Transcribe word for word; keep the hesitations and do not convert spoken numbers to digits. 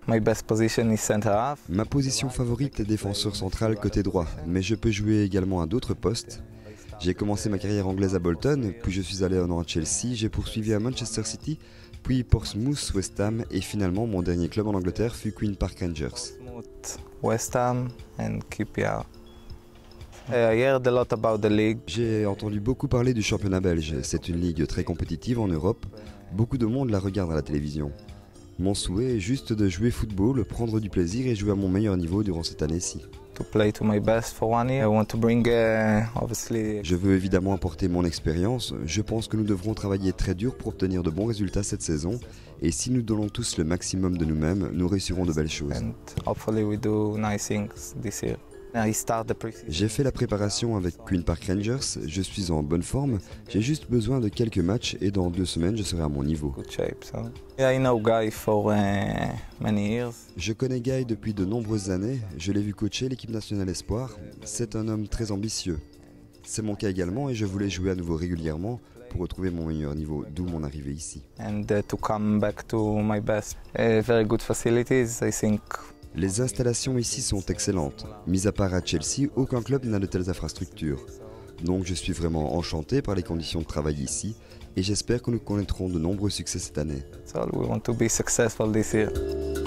My best position is center half. Ma position favorite est défenseur central côté droit, mais je peux jouer également à d'autres postes. J'ai commencé ma carrière anglaise à Bolton, puis je suis allé en an à Chelsea, j'ai poursuivi à Manchester City, puis Portsmouth, West Ham, et finalement mon dernier club en Angleterre fut Queen Park Rangers. West Ham and Q P R. I heard a lot about the league. J'ai entendu beaucoup parler du championnat belge. C'est une ligue très compétitive en Europe. Beaucoup de monde la regarde à la télévision. Mon souhait est juste de jouer football, prendre du plaisir et jouer à mon meilleur niveau durant cette année-ci. To play to my best for one year. I want to bring, uh, obviously... Je veux évidemment apporter mon expérience. Je pense que nous devrons travailler très dur pour obtenir de bons résultats cette saison. Et si nous donnons tous le maximum de nous-mêmes, nous réussirons de belles choses. And hopefully we do nice things this year. I start the pre-season. J'ai fait la préparation avec Queen Park Rangers. Je suis en bonne forme. J'ai juste besoin de quelques matchs et dans deux semaines, je serai à mon niveau. Good shape, so. Yeah, I know Guy for uh, many years. Je connais Guy depuis de nombreuses années. Je l'ai vu coacher l'équipe nationale Espoir. C'est un homme très ambitieux. C'est mon cas également et je voulais jouer à nouveau régulièrement pour retrouver mon meilleur niveau, d'où mon arrivée ici. And uh, to come back to my best. Uh, very good facilities, I think. Les installations ici sont excellentes. Mis à part à Chelsea, aucun club n'a de telles infrastructures. Donc je suis vraiment enchanté par les conditions de travail ici et j'espère que nous connaîtrons de nombreux succès cette année. So we want to be successful this year.